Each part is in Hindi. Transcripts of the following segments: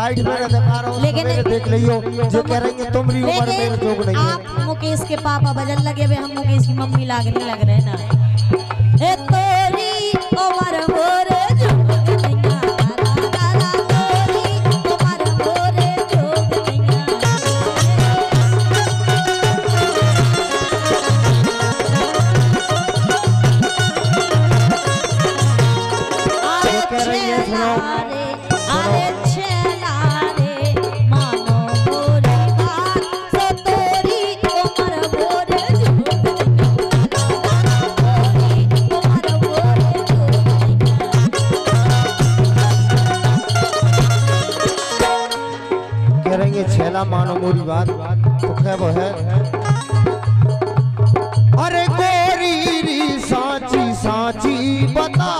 लाइट मेरे दिखा रहा हूं, लेकिन देख लियो जो कह रही है तुम्हारी उम्र मेरे जोग नहीं है। आप मुकेश के पापा बजन लगे हुए, हम मुकेश की मम्मी लागने लग रहे ना। ए तोरी उम्र मोरे छेला मानो मोरी बात तो क्या वो है। अरे गोरी री सांची सांची बता,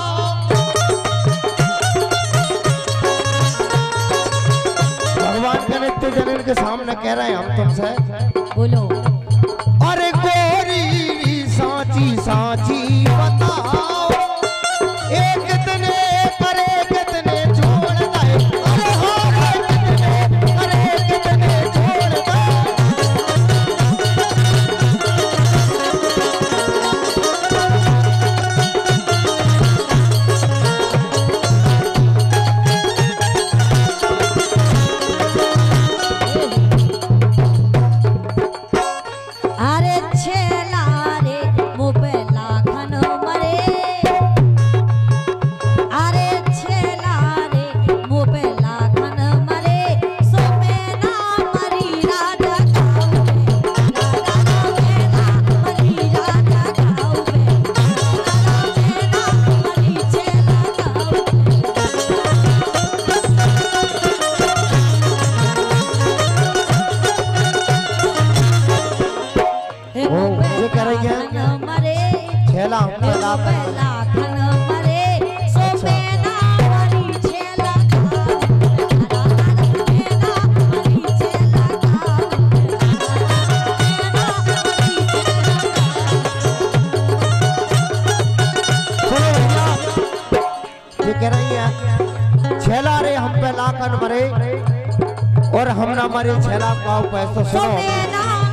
भगवान का नित्य जनन के सामने कह रहे हैं हम तुमसे, बोलो। अरे गोरी री सांची सांची बताओ, एक कितने करे कितने छोड़ गए, अरे छेला छेला रे हम पे लाखन मरे और हम ना मरे, छेला पाओ पैसों सुनो।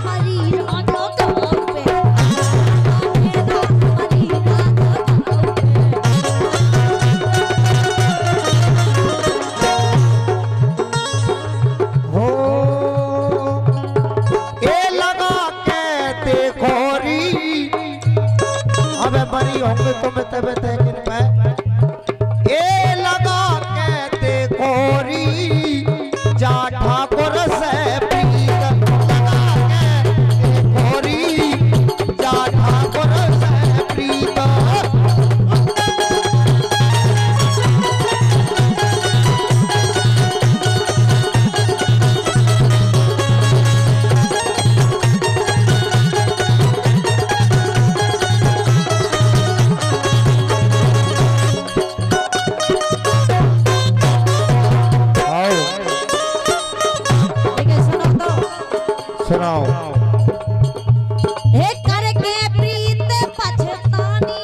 होंगे तुम तबे तक पे ए लगा कहते खोरी जा ठाकुर से प्रीत, लगा कहते खोरी जा ठाकुर से प्रीत, सुनाओ। हे करके प्रीत पछतानी,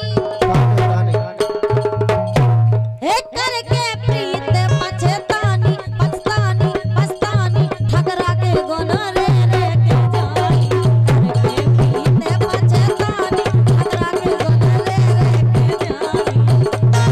हे करके प्रीत पछतानी, पछतानी पछतानी ठकरा के गोना रे रे के जानी, करके प्रीत पछतानी ठकरा के गोना रे रे के जानी।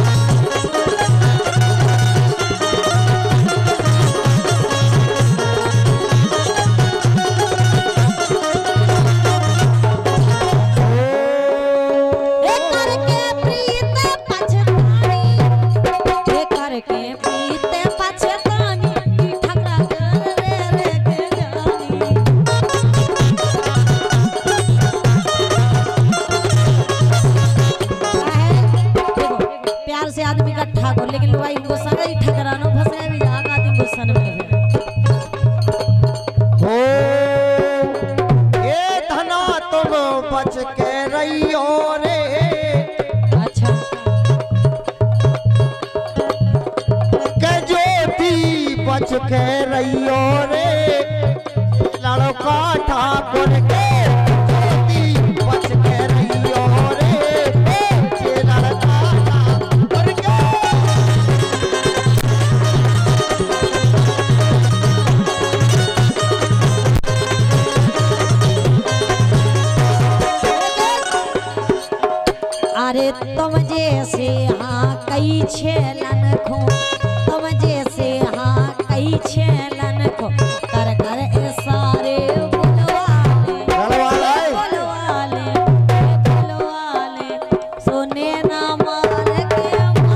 आदमी का ठाको, लेकिन लोग गुस्सा ही ठकरानो फंसे भी जागा दी गुस्सा में हो। ए धना तुम बच के रही हो रे, अच्छा के ज्योति बच के रही हो रे, लड़का ठाकुर के ज्योति बच के रही हो रे, के लड़का ठाकुर के कई छेलन को तुम जैसे हाँ कई छेलन को कर कर ए सारे बुलवाले सोने ना मार के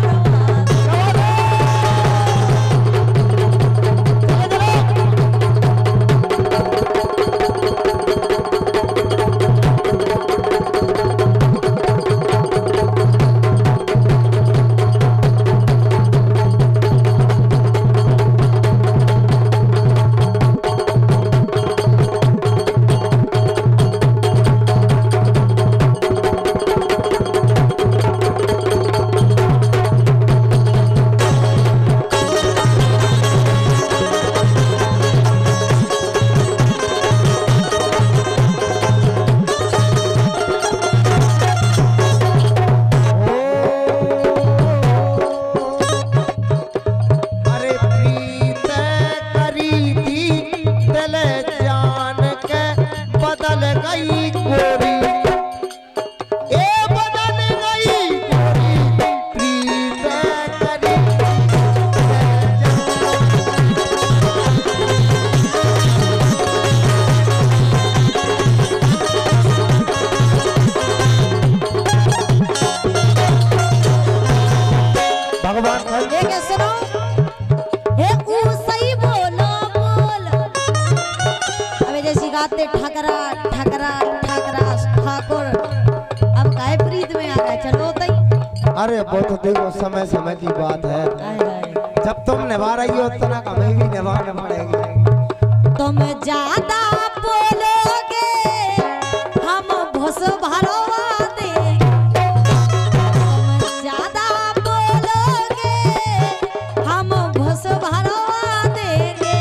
ठकरा ठकरा ठकरा ठाकुर अब काय प्रीत में आ गया चलो तई। अरे वो तो देखो समय समय की बात है, जब तुम निभा रही हो उतना हमें भी निभाना पड़ेगा। तुम ज्यादा बोलोगे हम भुस भरवा देंगे, तुम ज्यादा बोलोगे हम भुस भरवा देंगे,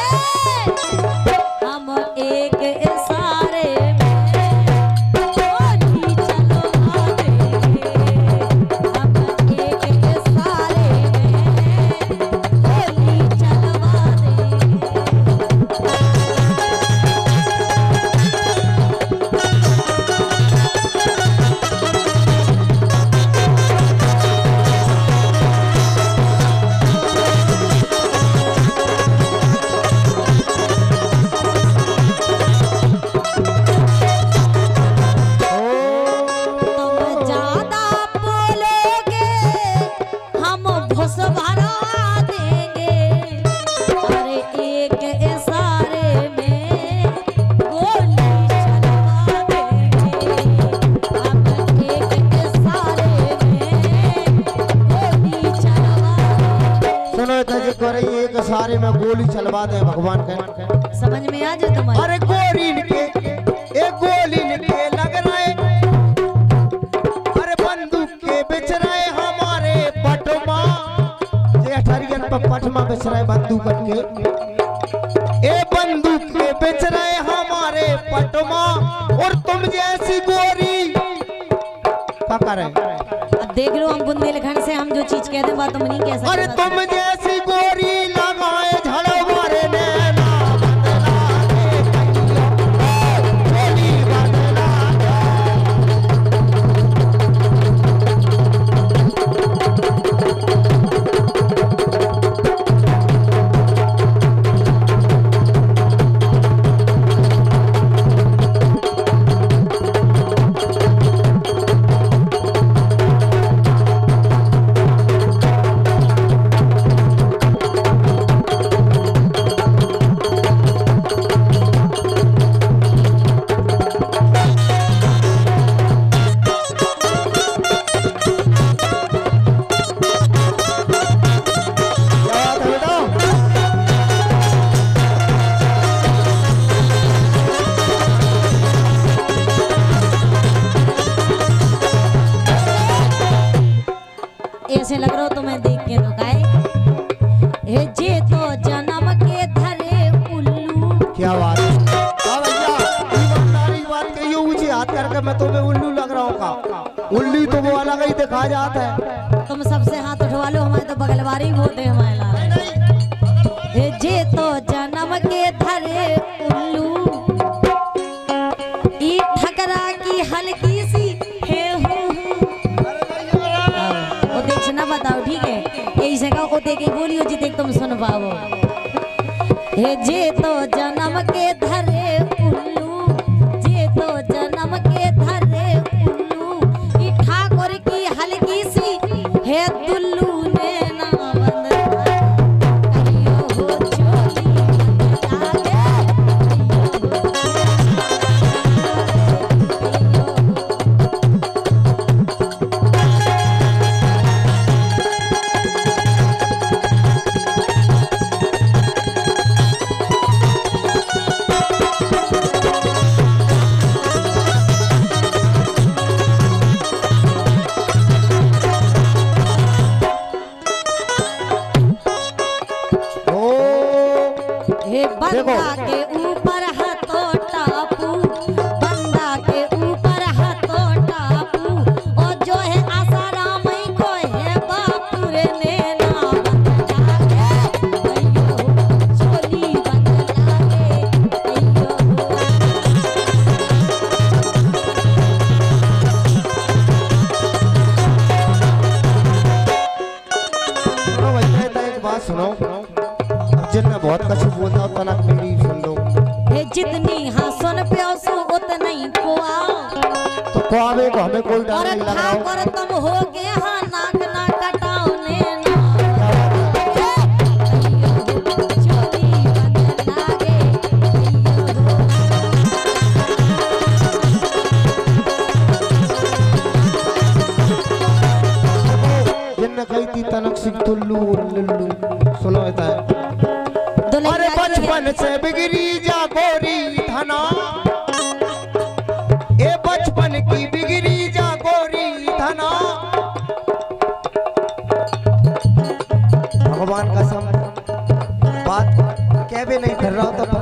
हम एक इशारे में गोली चलवा देंगे, हम एक इशारे में गोली चलवा देंगे। एक सारे में गोली चलवा दे भगवान के समझ में आ जाए तुम्हारे। अरे गोली के एक गोली के लग रहे, अरे बंदूक के बेच रहे हमारे पटमा, ये अठरियन पर पटमा बेच रहे बंदूक के, ए बंदूक के बेच रहे हमारे पटमा, और तुम जैसी गोरी क्या करे। अब देख लो हम बुंदेलखंड से हम जो चीज कहते हैं बात तुम नहीं कह सकते। अरे तुम जैसी गोरी लगाए झड़ मारे नैना ऐसे लग रहा हो तुम्हें देख के तो गाए हे जे तो जन्म के धरे उल्लू। क्या बात है भैया, ईमानदारी बात कही ऊंची हाथ करके मैं तुम्हें उल्लू लग रहा हूँ का? उल्लू तो वो अलग ही दिखा जाता है। तुम सबसे हाथ उठवा लो, हमारे तो बगलवारी होते हमारे लाल। हे जे तो जन्म के धरे उल्लू, ई ठकरा की हल्की सी है वो देख ना बताओ ठीक है, यही जगह को देखे बोलियो जी तुम सुन पाओ। हे जे तो जन्म के धरे उल्लू, जे तो जन्म के धरे उल्लू, ई ठाकुर की हल्की सी है दुल्लू ने ना बंदना, कहियो हो चोली बंद हे बंदा के ऊपर हाथों टापू, बंदा के ऊपर हाथों टापू, और जो है आसाराम को है बापुरे ने ना बंदा के, अयो चोली बंदा के, अयो सुनो भाई, एक बात सुनो, जिन मैं बहुत कछु बोलता हूँ तना मेरी सुन लो। हे जितनी हाँ सुन प्यासो उतना ही कोआ, तो कोआवे को हमें कोई डर और नहीं लग रहा हो। ठाकुर तुम हो गए हाँ नाक ना कटाओ ने ना, अयो चोली बंद लागे, जिन कही थी तनक सिंह तुल्लू लुल्लू, सुनो होता है। अरे बचपन से बिगड़ी जा गोरी धना, ए बचपन की बिगड़ी जा गोरी धना, भगवान कसम बात कहवे नहीं कर रहा तो